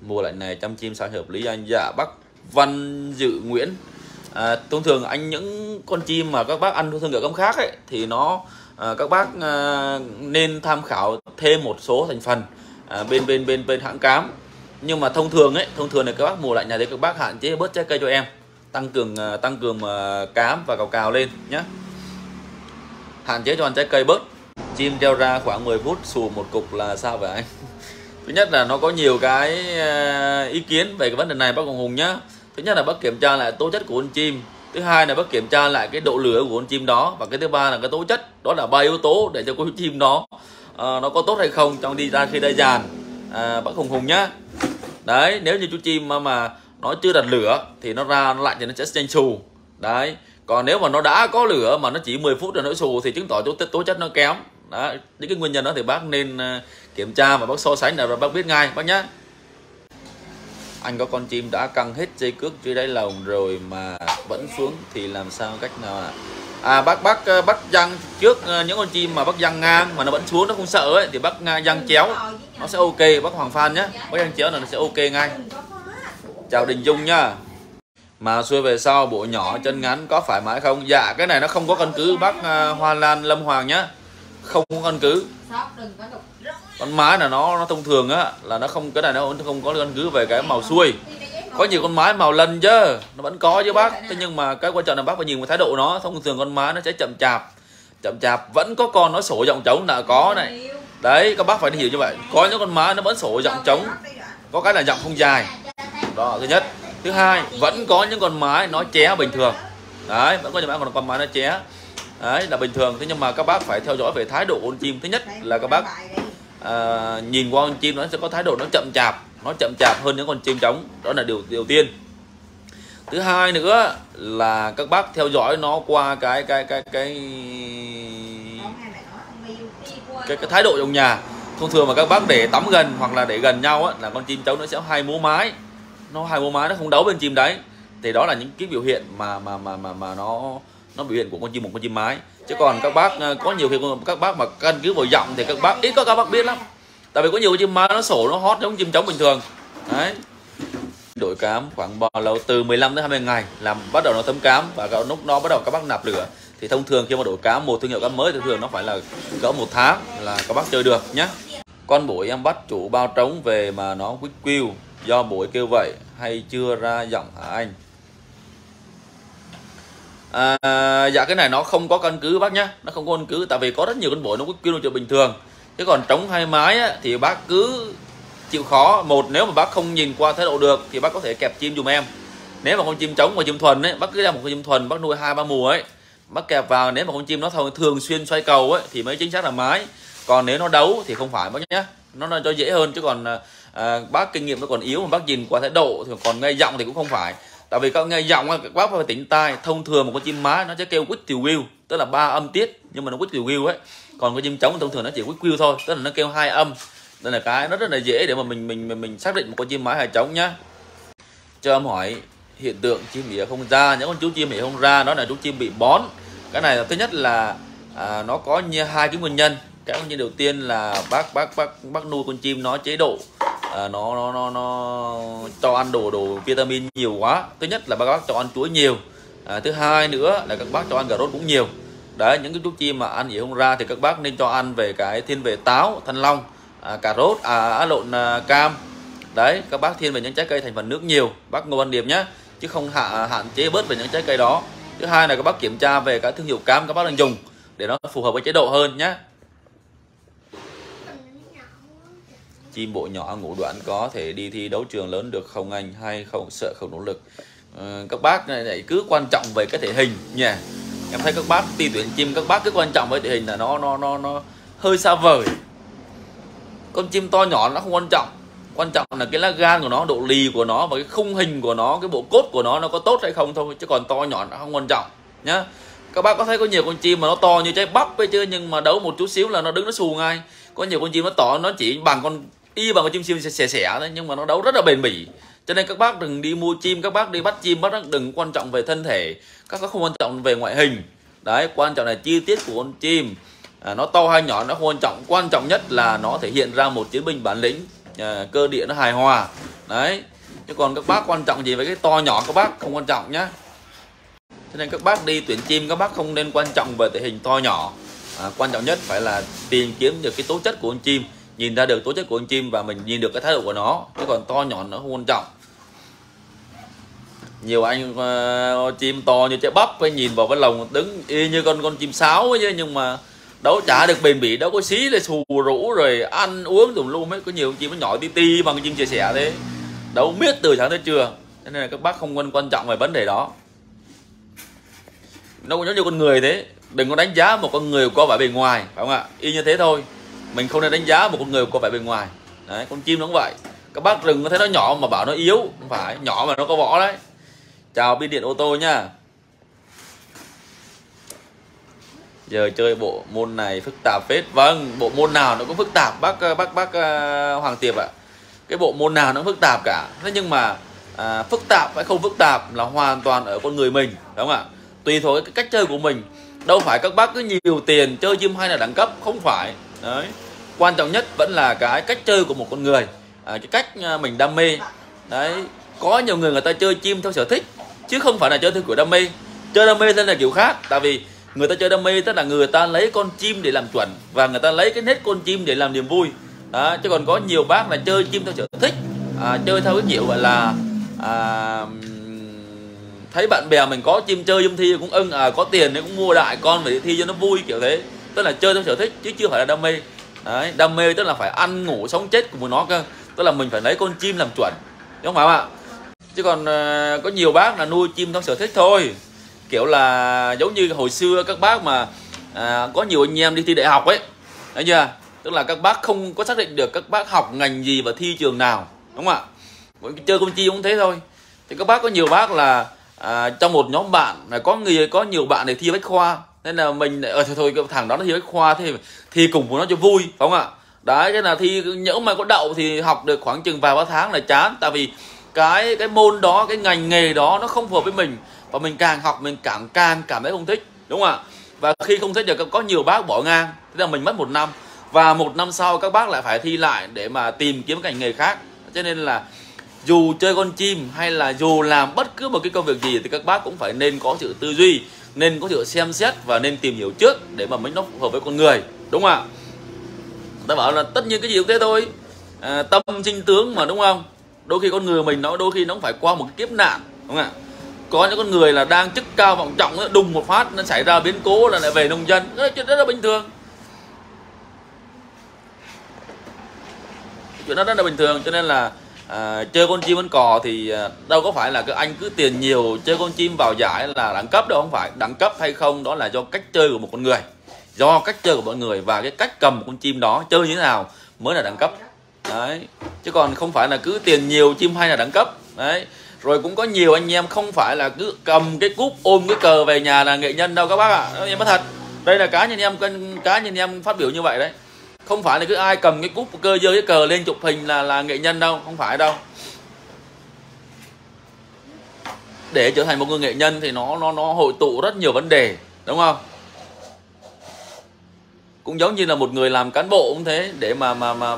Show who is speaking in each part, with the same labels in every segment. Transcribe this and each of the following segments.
Speaker 1: Mùa lạnh này chăm chim sao hợp lý anh? Dạ bác Văn Dự Nguyễn. Thông thường anh những con chim mà các bác ăn thương hiệu cấm khác ấy thì nó các bác nên tham khảo thêm một số thành phần bên hãng cám. Nhưng mà thông thường này các bác mùa lạnh này thì các bác hạn chế bớt trái cây cho em, tăng cường cám và cào lên nhé. Hạn chế cho ăn trái cây bớt. Chim treo ra khoảng 10 phút xù một cục là sao vậy anh? Thứ nhất là nó có nhiều cái ý kiến về cái vấn đề này bác Hùng nhá. Thứ nhất là bác kiểm tra lại tố chất của con chim. Thứ hai là bác kiểm tra lại cái độ lửa của con chim đó. Và cái thứ ba là cái tố chất. Đó là 3 yếu tố để cho con chim đó nó có tốt hay không trong đi ra khi ra dàn. Bác Hùng nhá. Đấy, nếu như chú chim mà nó chưa đặt lửa thì nó ra nó lạnh thì nó sẽ nhanh xù. Đấy. Còn nếu mà nó đã có lửa mà nó chỉ 10 phút rồi nó xù thì chứng tỏ tố chất nó kém. Đó, những cái nguyên nhân đó thì bác nên kiểm tra và bác so sánh là bác biết ngay bác nhá. Anh có con chim đã căng hết dây cước dưới đáy lồng rồi mà vẫn xuống thì làm sao, cách nào ạ? Bác giăng trước những con chim mà bác giăng ngang mà nó vẫn xuống nó không sợ ấy thì bác giăng chéo nó sẽ ok bác Hoàng Phan nhé. Bác giăng chéo là nó sẽ ok ngay. Chào Đình Dung nhá. Mà xuôi về sau bộ nhỏ chân ngắn có phải mãi không? Dạ cái này nó không có căn cứ bác Hoa Lan Lâm Hoàng nhá. Không có căn cứ. Con mái là nó thông thường á là nó không, cái này nó không có căn cứ về cái màu xuôi. Có nhiều con mái màu lân chứ, nó vẫn có chứ bác. Thế nhưng mà cái quan trọng là bác phải nhìn vào thái độ nó. Thông thường con mái nó sẽ chậm chạp, vẫn có con nó sổ giọng trống là có này. Đấy các bác phải hiểu như vậy. Có những con mái nó vẫn sổ giọng trống, có cái là giọng không dài. Đó thứ nhất. Thứ hai, vẫn có những con mái nó ché bình thường. Đấy, vẫn có những con mái nó ché. Đấy là bình thường. Thế nhưng mà các bác phải theo dõi về thái độ của con chim. Thứ nhất là các bác nhìn qua con chim nó sẽ có thái độ nó chậm chạp hơn những con chim trống. Đó là điều tiên. Thứ hai nữa là các bác theo dõi nó qua cái thái độ trong nhà. Thông thường mà các bác để tắm gần hoặc là để gần nhau á, là con chim trống nó sẽ hai múa mái. Nó không đấu bên chim đấy. Thì đó là những cái biểu hiện mà nó biểu hiện của một con chim mái. Chứ còn các bác có nhiều khi các bác mà căn cứ vào giọng thì các bác biết lắm. Tại vì có nhiều chim mái nó sổ nó hót giống chim trống bình thường. Đấy. Đổi cám khoảng bao lâu? Từ 15 đến 20 ngày làm bắt đầu nó thấm cám và lúc nó bắt đầu các bác nạp lửa. Thì thông thường khi mà đổi cám một thương hiệu cám mới thì thường nó phải là cỡ 1 tháng là các bác chơi được nhé. Con bổi em bắt chủ bao trống về mà nó quýt quưu, do bổi kêu vậy hay chưa ra giọng hả anh? Dạ cái này nó không có căn cứ bác nhá, nó không có căn cứ. Tại vì có rất nhiều con bổi nó quýt quưu chuyện bình thường. Chứ còn trống hay mái á, thì bác cứ chịu khó. Một, nếu mà bác không nhìn qua thái độ được thì bác có thể kẹp chim dùm em. Nếu mà con chim trống và chim thuần ấy, bác cứ đem một con chim thuần bác nuôi 2-3 mùa ấy, bác kẹp vào. Nếu mà con chim nó thường xuyên xoay cầu ấy thì mới chính xác là mái. Còn nếu nó đấu thì không phải bác nhé, nó cho dễ hơn. Chứ còn bác kinh nghiệm nó còn yếu mà bác nhìn qua thái độ thì còn nghe giọng thì cũng không phải. Tại vì các nghe giọng các bác phải tỉnh tai. Thông thường một con chim mái nó sẽ kêu quýt tiều quýu, tức là 3 âm tiết nhưng mà nó quýt tiều quýu ấy. Còn con chim trống thông thường nó chỉ quýt quýu thôi, tức là nó kêu 2 âm. Đây là cái nó rất là dễ để mà mình xác định một con chim mái hay trống nhá. Cho em hỏi hiện tượng chim ỉa không ra. Những con chú chim ỉa không ra đó là chú chim bị bón. Cái này là thứ nhất là nó có hai cái nguyên nhân. Cái nguyên nhân đầu tiên là bác nuôi con chim nó chế độ nó cho ăn đồ vitamin nhiều quá. Thứ nhất là bác cho ăn chuối nhiều. Thứ hai nữa là các bác cho ăn cà rốt cũng nhiều. Đấy, những cái chú chim mà ăn ỉa không ra thì các bác nên cho ăn về cái thiên về táo, thanh long, cà rốt, cam. Đấy, các bác thiên về những trái cây thành phần nước nhiều, bác Ngô Văn Điệp nhé, chứ không hạn chế bớt về những trái cây đó. Thứ hai là các bác kiểm tra về cái thương hiệu cam các bác đang dùng để nó phù hợp với chế độ hơn nhé. Chim bộ nhỏ ngủ đoạn có thể đi thi đấu trường lớn được không anh, hay không sợ không nỗ lực? Các bác này cứ quan trọng về cái thể hình nha. Em thấy các bác thi tuyển chim các bác cứ quan trọng với thể hình là nó hơi xa vời. Con chim to nhỏ nó không quan trọng. Quan trọng là cái lá gan của nó, độ lì của nó và cái khung hình của nó, cái bộ cốt của nó có tốt hay không thôi. Chứ còn to nhỏ nó không quan trọng nhá. Các bác có thấy có nhiều con chim mà nó to như trái bắp ấy chứ, nhưng mà đấu một chút xíu là nó đứng nó xù ngay. Có nhiều con chim nó chỉ bằng con chim xẻ thôi, nhưng mà nó đấu rất là bền bỉ. Cho nên các bác đừng đi mua chim, các bác đi bắt chim, bác đừng quan trọng về thân thể, các bác không quan trọng về ngoại hình. Đấy, quan trọng là chi tiết của con chim. Nó to hay nhỏ nó không quan trọng. Quan trọng nhất là nó thể hiện ra một chiến binh bản lĩnh, cơ địa nó hài hòa. Đấy, chứ còn các bác quan trọng gì với cái to nhỏ các bác không quan trọng nhá. Cho nên các bác đi tuyển chim các bác không nên quan trọng về thể hình to nhỏ. Quan trọng nhất phải là tìm kiếm được cái tố chất của con chim, nhìn ra được tố chất của con chim và mình nhìn được cái thái độ của nó, chứ còn to nhỏ nó không quan trọng. Nhiều anh chim to như trái bắp phải nhìn vào cái lồng đứng y như con chim sáo ấy, nhưng mà đâu chả được bền bỉ, đâu có xí lên xù rũ rồi ăn uống tùm lum ấy. Có nhiều chim nó nhỏ ti ti bằng chim chia sẻ thế, đâu biết từ sáng tới trưa. Cho nên là các bác không quan trọng về vấn đề đó. Nó giống như con người thế, đừng có đánh giá một con người qua vẻ bề ngoài, phải không ạ? Y như thế thôi, mình không nên đánh giá một con người qua vẻ bề ngoài. Đấy, con chim nó cũng vậy, các bác đừng có thấy nó nhỏ mà bảo nó yếu, không phải, nhỏ mà nó có võ đấy. Chào pin điện ô tô nhá. Giờ chơi bộ môn này phức tạp phết. Vâng, bộ môn nào nó cũng phức tạp bác Hoàng Tiệp ạ. Cái bộ môn nào nó cũng phức tạp cả. Thế nhưng mà phức tạp hay không phức tạp là hoàn toàn ở con người mình, đúng không ạ? Tùy thuộc cái cách chơi của mình. Đâu phải các bác cứ nhiều tiền chơi chim hay là đẳng cấp, không phải. Đấy. Quan trọng nhất vẫn là cái cách chơi của một con người, cái cách mình đam mê. Đấy, có nhiều người ta chơi chim theo sở thích chứ không phải là chơi theo kiểu đam mê. Chơi đam mê là kiểu khác, tại vì người ta chơi đam mê tức là người ta lấy con chim để làm chuẩn và người ta lấy cái nết con chim để làm niềm vui. Đó, chứ còn có nhiều bác là chơi chim theo sở thích, chơi theo cái kiểu gọi là thấy bạn bè mình có chim chơi chim thi cũng ưng, có tiền thì cũng mua đại con để thi cho nó vui kiểu thế. Tức là chơi theo sở thích chứ chưa phải là đam mê. Đấy, đam mê tức là phải ăn ngủ sống chết của nó cơ, tức là mình phải lấy con chim làm chuẩn, đúng không phải không ạ? Chứ còn có nhiều bác là nuôi chim theo sở thích thôi, kiểu là giống như hồi xưa các bác mà có nhiều anh em đi thi đại học ấy, thấy chưa? Tức là các bác không có xác định được các bác học ngành gì và thi trường nào, đúng không ạ? Chơi con chim cũng thế thôi. Thì các bác có nhiều bác là trong một nhóm bạn là có nhiều bạn để thi bách khoa, nên là mình thôi cái thằng đó nó thi bách khoa thì cùng với nó cho vui, phải không ạ? Đấy, cái là thi nhỡ mà có đậu thì học được khoảng chừng vài ba tháng là chán, tại vì cái môn đó, cái ngành nghề đó nó không phù hợp với mình, và mình càng học mình càng cảm thấy không thích, đúng không ạ? Và khi không thích thì có nhiều bác bỏ ngang, thế là mình mất 1 năm và 1 năm sau các bác lại phải thi lại để mà tìm kiếm ngành nghề khác. Cho nên là dù chơi con chim hay là dù làm bất cứ một cái công việc gì thì các bác cũng phải nên có sự tư duy, nên có sự xem xét và nên tìm hiểu trước để mà mình nó phù hợp với con người, đúng không ạ? Ta bảo là tất nhiên cái gì cũng thế thôi, tâm sinh tướng mà, đúng không? Đôi khi con người mình đôi khi nó cũng phải qua một cái kiếp nạn, đúng không ạ? Có những con người là đang chức cao vọng trọng, đùng một phát nó xảy ra biến cố là lại về nông dân, chuyện rất là bình thường. Chuyện đó rất là bình thường. Cho nên là chơi con chim con cò thì đâu có phải là các anh cứ tiền nhiều chơi con chim vào giải là đẳng cấp đâu, không phải. Đẳng cấp hay không đó là do cách chơi của một con người, do cách chơi của mọi người và cái cách cầm một con chim đó chơi như thế nào mới là đẳng cấp. Đấy, chứ còn không phải là cứ tiền nhiều chim hay là đẳng cấp. Đấy, rồi cũng có nhiều anh em không phải là cứ cầm cái cúp ôm cái cờ về nhà là nghệ nhân đâu các bác ạ. Em nói thật, đây là cá nhân em phát biểu như vậy đấy. Không phải là cứ ai cầm cái cúp cơ dơ cái cờ lên chụp hình là nghệ nhân đâu, không phải đâu. Để trở thành một người nghệ nhân thì nó hội tụ rất nhiều vấn đề, đúng không? Cũng giống như là một người làm cán bộ cũng thế, để mà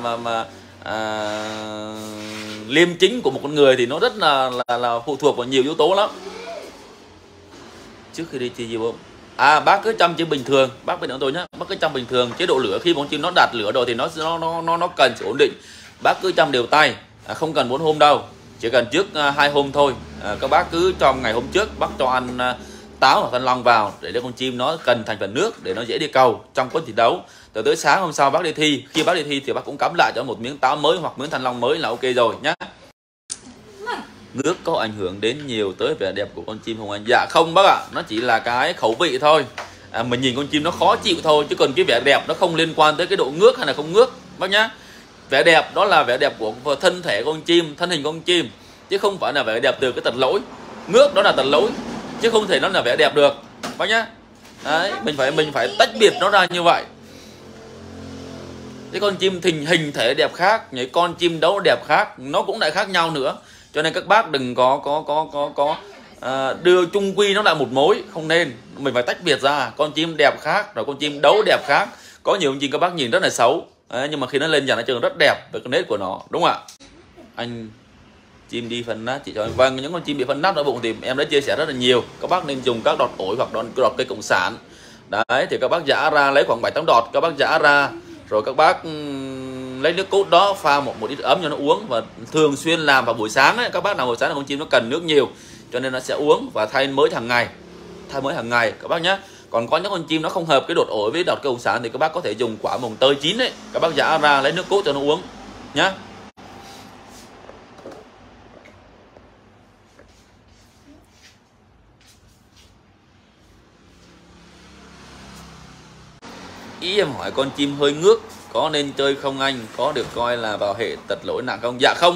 Speaker 1: liêm chính của một con người thì nó rất là phụ thuộc vào nhiều yếu tố lắm. Trước khi đi thi gì không? Bác cứ chăm chim bình thường, bác bên tôi nhé, bác cứ chăm bình thường. Chế độ lửa khi con chim nó đạt lửa rồi thì nó cần sự ổn định, bác cứ chăm đều tay, không cần 4 hôm đâu, chỉ cần trước 2 hôm thôi. Các bác cứ trong ngày hôm trước bác cho ăn táo hoặc thanh long vào để cho con chim nó cần thành phần nước để nó dễ đi cầu trong quá trình đấu. Từ tới sáng hôm sau bác đi thi, khi bác đi thi thì bác cũng cắm lại cho một miếng táo mới hoặc miếng thanh long mới là ok rồi nhá. Nước có ảnh hưởng đến nhiều tới vẻ đẹp của con chim không anh? Dạ không bác ạ, nó chỉ là cái khẩu vị thôi. Mình nhìn con chim nó khó chịu thôi, chứ còn cái vẻ đẹp nó không liên quan tới cái độ ngước hay là không ngước bác nhá. Vẻ đẹp đó là vẻ đẹp của thân thể con chim, thân hình con chim, chứ không phải là vẻ đẹp từ cái tật lỗi. Ngước đó là tật lỗi, chứ không thể nó là vẻ đẹp được bác nhá. Đấy, mình phải tách biệt nó ra như vậy. Cái con chim hình thể đẹp khác, những con chim đấu đẹp khác, nó cũng lại khác nhau nữa. Cho nên các bác đừng có đưa chung quy nó lại một mối, không nên. Mình phải tách biệt ra, con chim đẹp khác rồi con chim đấu đẹp khác. Có nhiều con chim các bác nhìn rất là xấu, nhưng mà khi nó lên dàn nó trường rất đẹp với cái nét của nó, đúng không ạ? Anh Chim đi phân nát chị cho em. Vâng, những con chim bị phân nát ở bụng thì em đã chia sẻ rất là nhiều. Các bác nên dùng các đọt ổi hoặc đọt cây cộng sản. Đấy thì các bác giã ra, lấy khoảng 7-8 đọt, các bác giã ra rồi các bác lấy nước cốt đó pha một ít ấm cho nó uống, và thường xuyên làm vào buổi sáng ấy. Các bác nào buổi sáng là con chim nó cần nước nhiều cho nên nó sẽ uống, và thay mới hàng ngày, các bác nhé. Còn có những con chim nó không hợp cái đọt ổi với đọt cây cộng sản thì các bác có thể dùng quả mồng tơi chín ấy, các bác giã ra lấy nước cốt cho nó uống nhá. Ý em hỏi con chim hơi ngước có nên chơi không anh? Có được coi là vào hệ tật lỗi nặng không? Dạ không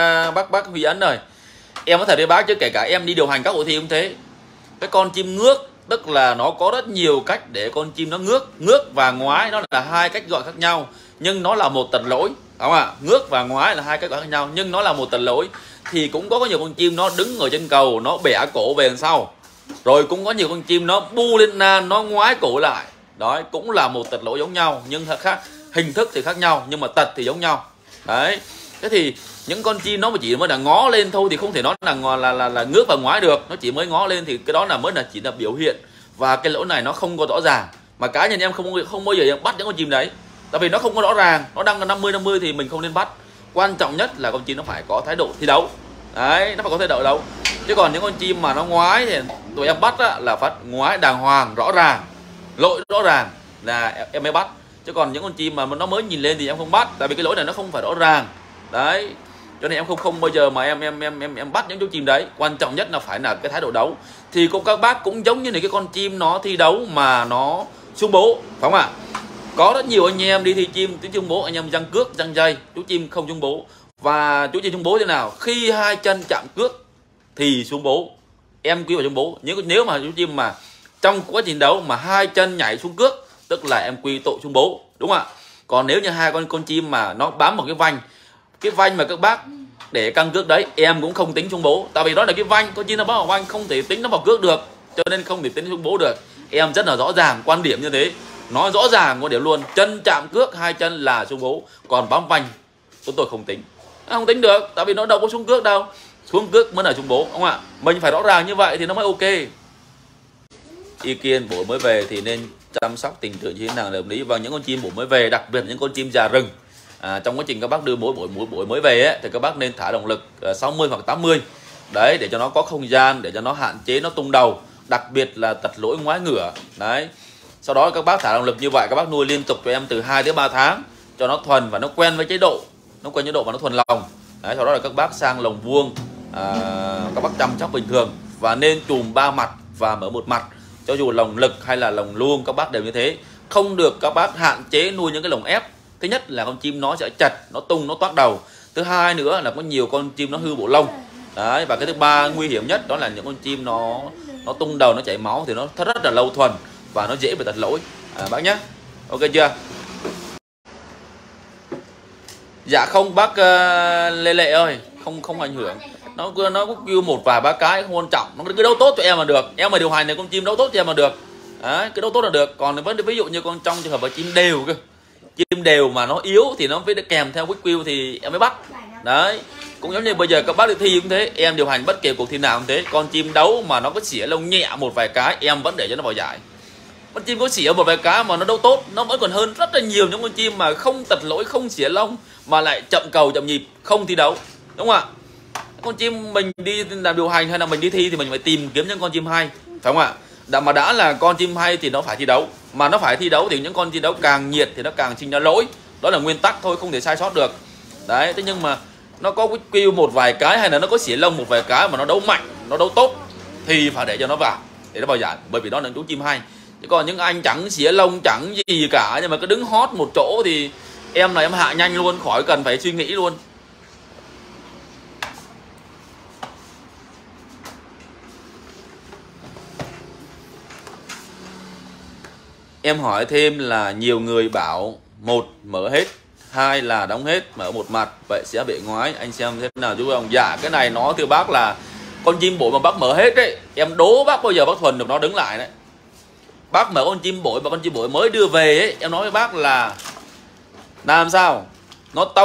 Speaker 1: bác Huy Ấn rồi. Em có thể đi bác chứ kể cả em đi điều hành các hội thi cũng thế. Cái con chim ngước tức là nó có rất nhiều cách để con chim nó ngước và ngoái, nó là hai cách gọi khác nhau nhưng nó là một tật lỗi, đúng không ạ? Ngước và ngoái là hai cách gọi khác nhau nhưng nó là một tật lỗi. Thì cũng có nhiều con chim nó đứng ở trên cầu, nó bẻ cổ về đằng sau, rồi cũng có nhiều con chim nó bu lên nan, nó ngoái cổ lại. Đó cũng là một tật lỗi giống nhau nhưng khác, hình thức thì khác nhau nhưng mà tật thì giống nhau. Đấy, thế thì những con chim nó mà chỉ mới là ngó lên thôi thì không thể nói là ngước và ngoái được. Nó chỉ mới ngó lên thì cái đó là mới là chỉ là biểu hiện, và cái lỗi này nó không có rõ ràng. Mà cá nhân em không bao giờ em bắt những con chim đấy, tại vì nó không có rõ ràng. Nó đang là 50-50 thì mình không nên bắt. Quan trọng nhất là con chim nó phải có thái độ thi đấu. Đấy, nó phải có thái độ đấu. Chứ còn những con chim mà nó ngoái thì tụi em bắt á, là phải ngoái đàng hoàng, rõ ràng, lỗi rõ ràng là em mới bắt. Chứ còn những con chim mà nó mới nhìn lên thì em không bắt, tại vì cái lỗi này nó không phải rõ ràng. Đấy, cho nên em không bao giờ mà em bắt những chú chim đấy. Quan trọng nhất là phải là cái thái độ đấu. Thì các bác cũng giống như này, cái con chim nó thi đấu mà nó xung bố, phải không ạ? Có rất nhiều anh em đi thi chim tiếng xung bố, anh em răng cước răng dây, chú chim không xung bố. Và chú chim xung bố thế nào? Khi hai chân chạm cước thì xung bố, em quy vào xung bố. Nếu mà chú chim mà trong quá trình đấu mà hai chân nhảy xuống cước tức là em quy tội xung bố, đúng không ạ? Còn nếu như hai con chim mà nó bám vào cái vanh mà các bác để căng cước đấy, em cũng không tính xung bố, tại vì đó là cái vanh, con chim nó bám vào vanh không thể tính nó vào cước được, cho nên không thể tính xung bố được. Em rất là rõ ràng quan điểm như thế, nói rõ ràng quan điểm luôn, chân chạm cước hai chân là xung bố, còn bám vanh tôi không tính, không tính được, tại vì nó đâu có xuống cước đâu, xuống cước mới là xung bố, đúng không ạ? Mình phải rõ ràng như vậy thì nó mới ok. Ý kiến bổ mới về thì nên chăm sóc tình trạng như thế nào là hợp lý. Và những con chim bổ mới về, đặc biệt những con chim già rừng, trong quá trình các bác đưa mỗi mới về ấy, thì các bác nên thả động lực 60 hoặc 80 đấy, để cho nó có không gian, để cho nó hạn chế nó tung đầu, đặc biệt là tật lỗi ngoái ngửa đấy. Sau đó các bác thả động lực như vậy, các bác nuôi liên tục cho em từ 2 đến 3 tháng cho nó thuần và nó quen với chế độ, và nó thuần lòng đấy. Sau đó là các bác sang lồng vuông, các bác chăm sóc bình thường và nên chùm 3 mặt và mở một mặt. Cho dù lồng lực hay là lồng luông các bác đều như thế. Không được các bác hạn chế nuôi những cái lồng ép. Thứ nhất là con chim nó sẽ chật, nó tung, nó toát đầu. Thứ hai nữa là có nhiều con chim nó hư bộ lông. Đấy, và cái thứ ba nguy hiểm nhất đó là những con chim nó tung đầu, nó chảy máu thì nó rất là lâu thuần và nó dễ bị tật lỗi bác nhé. Ok chưa? Dạ không bác Lê Lệ ơi, không ảnh hưởng. Nó có kêu một vài ba cái không quan trọng, nó cứ đấu tốt cho em mà được. Em mà điều hành này con chim đấu tốt cho em mà được. Đấy, cái đấu tốt là được. Còn ví dụ như con trong trường hợp là chim đều cơ, chim đều mà nó yếu thì nó phải kèm theo quick queue thì em mới bắt. Đấy, cũng giống như bây giờ các bác đi thi cũng thế, em điều hành bất kỳ cuộc thi nào cũng thế, con chim đấu mà nó có xỉa lông nhẹ một vài cái em vẫn để cho nó vào giải. Con chim có xỉa một vài cái mà nó đấu tốt, nó vẫn còn hơn rất là nhiều những con chim mà không tật lỗi, không xỉa lông mà lại chậm cầu chậm nhịp, không thi đấu, đúng không ạ? Con chim mình đi làm điều hành hay là mình đi thi thì mình phải tìm kiếm những con chim hay, phải không ạ? Mà đã là con chim hay thì nó phải thi đấu, mà nó phải thi đấu thì những con thi đấu càng nhiệt thì nó càng sinh ra lỗi, đó là nguyên tắc thôi, không thể sai sót được. Đấy, thế nhưng mà nó có kêu một vài cái hay là nó có xỉa lông một vài cái mà nó đấu mạnh, nó đấu tốt thì phải để cho nó vào, để nó vào giải, bởi vì đó là chú chim hay. Chứ còn những anh chẳng xỉa lông chẳng gì cả nhưng mà cứ đứng hot một chỗ thì em là em hạ nhanh luôn, khỏi cần phải suy nghĩ luôn. Em hỏi thêm là nhiều người bảo một mở hết, hai là đóng hết mở một mặt, vậy sẽ bị ngoái, anh xem thế nào chú không? Dạ cái này nó thưa bác là con chim bội mà bác mở hết đấy, em đố bác bao giờ bác thuần được nó đứng lại đấy. Bác mở con chim bội mà con chim bội mới đưa về ấy, em nói với bác là làm sao nó tông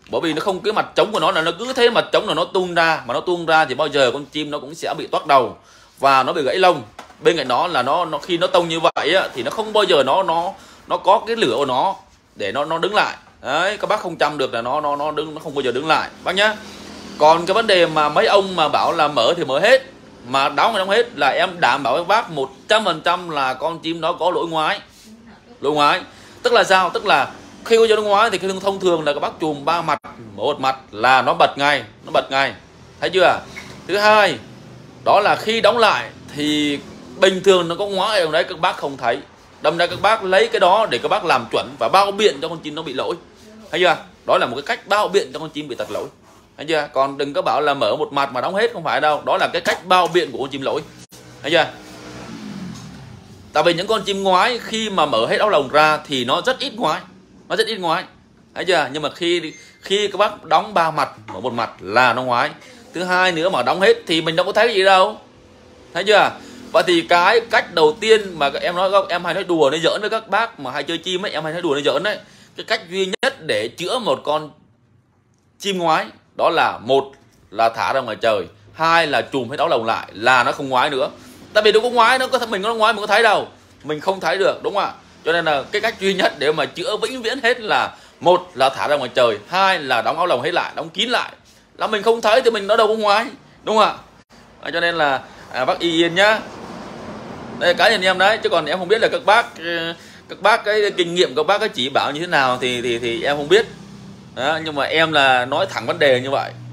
Speaker 1: Bởi vì nó không, cái mặt trống của nó là nó cứ thế mặt trống là nó tung ra, mà nó tung ra thì bao giờ con chim nó cũng sẽ bị toát đầu và nó bị gãy lông. Bên cạnh đó là nó khi nó tông như vậy á, thì nó không bao giờ nó có cái lửa của nó để nó đứng lại. Đấy, các bác không chăm được là nó đứng, nó không bao giờ đứng lại bác nhá. Còn cái vấn đề mà mấy ông mà bảo là mở thì mở hết, mà đóng thì đóng hết, là em đảm bảo các bác 100% là con chim đó có lỗi ngoái. Lỗi ngoái tức là sao? Tức là khi có lỗi ngoái thì cái thông thường là các bác chùm 3 mặt, một mặt là nó bật ngay, thấy chưa? Thứ hai đó là khi đóng lại thì bình thường nó có ngoái ở đấy các bác không thấy, đâm ra các bác lấy cái đó để các bác làm chuẩn và bao biện cho con chim nó bị lỗi, thấy chưa? Đó là một cái cách bao biện cho con chim bị tật lỗi, thấy chưa? Còn đừng có bảo là mở một mặt mà đóng hết, không phải đâu, đó là cái cách bao biện của con chim lỗi, thấy chưa? Tại vì những con chim ngoái khi mà mở hết áo lồng ra thì nó rất ít ngoái, thấy chưa? Nhưng mà khi các bác đóng 3 mặt, mở một mặt là nó ngoái. Thứ hai nữa mà đóng hết thì mình đâu có thấy cái gì đâu, thấy chưa? Vậy thì cái cách đầu tiên mà các em nói, em hay nói đùa nói giỡn với các bác mà hay chơi chim ấy, em hay nói đùa nói giỡn đấy, cái cách duy nhất để chữa một con chim ngoái đó là một là thả ra ngoài trời, hai là chùm hết áo lồng lại là nó không ngoái nữa. Tại vì đâu có ngoái, nó có mình có ngoái mình có thấy đâu, mình không thấy được, đúng không ạ? Cho nên là cái cách duy nhất để mà chữa vĩnh viễn hết là một là thả ra ngoài trời, hai là đóng áo lồng hết lại, đóng kín lại, là mình không thấy thì mình nó đâu có ngoái, đúng không ạ? Cho nên là bác yên nhá, đây cá nhân em đấy, chứ còn em không biết là các bác cái kinh nghiệm các bác cái chỉ bảo như thế nào thì em không biết đó, nhưng mà em là nói thẳng vấn đề như vậy.